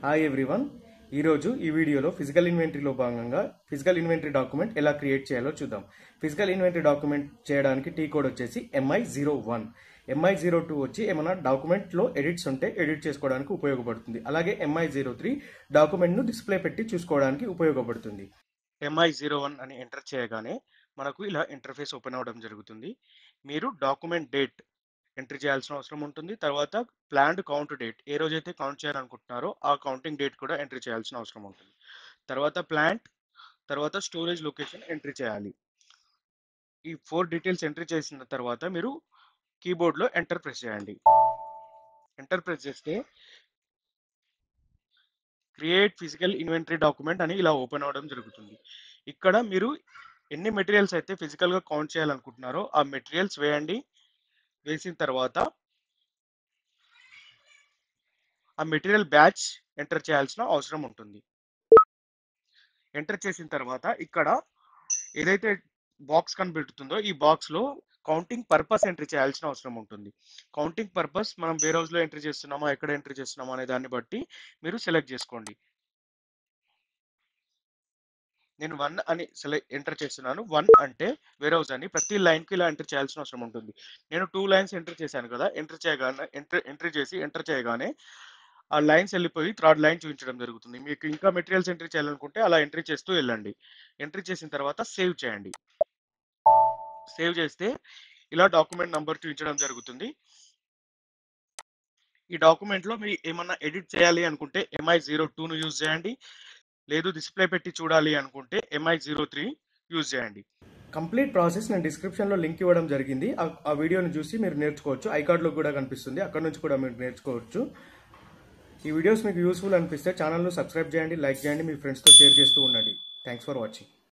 Hi everyone ఈరోజు ఈ వీడియోలో ఫిజికల్ ఇన్వెంటరీలో భాగంగా ఫిజికల్ ఇన్వెంటరీ డాక్యుమెంట్ ఎలా క్రియేట్ చేయాలో చూద్దాం. ఫిజికల్ ఇన్వెంటరీ డాక్యుమెంట్ చేయడానికి టీ కోడ్ వచ్చేసి MI01. MI02 వచ్చి ఏమైనా డాక్యుమెంట్లో ఎడిట్స్ ఉంటే ఎడిట్ చేసుకోవడానికి ఉపయోగపడుతుంది. అలాగే MI03 డాక్యుమెంట్ను డిస్ప్లే పెట్టి చూసుకోవడానికి ఉపయోగపడుతుంది. MI01 అని ఎంటర్ చేయగానే మనకు ఇలా ఇంటర్ఫేస్ ఓపెన్ అవ్వడం జరుగుతుంది. మీరు డాక్యుమెంట్ డేట్ ఎంట్రీ చేయాల్సిన అవసరం ఉంటుంది. తర్వాత ప్లాన్డ్ కౌంట్ డేట్, ఏ రోజైతే కౌంట్ చేయాలనుకుంటున్నారో ఆ కౌంటింగ్ డేట్ కూడా ఎంట్రీ చేయాల్సిన అవసరం ఉంటుంది. తర్వాత ప్లాంట్, తర్వాత స్టోరేజ్ లొకేషన్ ఎంట్రీ చేయాలి. ఈ 4 డీటెయిల్స్ ఎంట్రీ చేసిన తర్వాత మీరు కీబోర్డ్లో ఎంటర్ ప్రెస్ చేయండి. ఎంటర్ ప్రెస్ చేస్తే క్రియేట్ ఫిజికల్ ఇన్వెంటరీ డాక్యుమెంట్ అని ఇలా ఓపెన్ అవ్వడం జరుగుతుంది. ఇక్కడ మీరు ఎన్ని మెటీరియల్స్ అయితే ఫిజికల్గా కౌంట్ చేయాలనుకుంటున్నారో ఆ మెటీరియల్స్ వేయండి. వేసిన తర్వాత ఆ మెటీరియల్ బ్యాచ్ ఎంటర్ చేయాల్సిన అవసరం ఉంటుంది. ఎంటర్ చేసిన తర్వాత ఇక్కడ ఏదైతే బాక్స్ కనిపెడుతుందో ఈ బాక్స్లో కౌంటింగ్ పర్పస్ ఎంట్రీ చేయాల్సిన అవసరం ఉంటుంది. కౌంటింగ్ పర్పస్ మనం వేర్ హౌస్లో ఎంట్రీ చేస్తున్నామా, ఎక్కడ ఎంట్రీ చేస్తున్నామా అనే దాన్ని బట్టి మీరు సెలెక్ట్ చేసుకోండి. నేను 1 అని ఎంటర్ చేస్తున్నాను. 1 అంటే వేర్ హౌస్ అని ప్రతి లైన్కి ఇలా ఎంటర్ చేయాల్సిన అవసరం ఉంటుంది. నేను 2 లైన్స్ ఎంటర్ చేశాను కదా, ఎంట్రీ చేసి ఎంటర్ చేయగానే ఆ లైన్స్ వెళ్ళిపోయి థర్డ్ లైన్ చూపించడం జరుగుతుంది. మీకు ఇంకా మెటీరియల్స్ ఎంట్రీ చేయాలనుకుంటే అలా ఎంట్రీ చేస్తూ వెళ్ళండి. ఎంట్రీ చేసిన తర్వాత సేవ్ చేయండి. సేవ్ చేస్తే ఇలా డాక్యుమెంట్ నంబర్ చూపించడం జరుగుతుంది. ఈ డాక్యుమెంట్లో మీరు ఏమన్నా ఎడిట్ చేయాలి అనుకుంటే MI02ను యూజ్ చేయండి. లేదు డిస్ప్లే పెట్టి చూడాలి అనుకుంటే MI03 యూజ్ చేయండి. కంప్లీట్ ప్రాసెస్ నేను డిస్క్రిప్షన్లో లింక్ ఇవ్వడం జరిగింది. ఆ వీడియోని చూసి మీరు నేర్చుకోవచ్చు. ఐకార్డ్లో కూడా కనిపిస్తుంది, అక్కడ నుంచి కూడా మీరు నేర్చుకోవచ్చు. ఈ వీడియోస్ మీకు యూస్ఫుల్ అనిపిస్తే ఛానల్ను సబ్స్క్రైబ్ చేయండి, లైక్ చేయండి, మీ ఫ్రెండ్స్తో షేర్ చేస్తూ ఉండండి. Thanks for watching.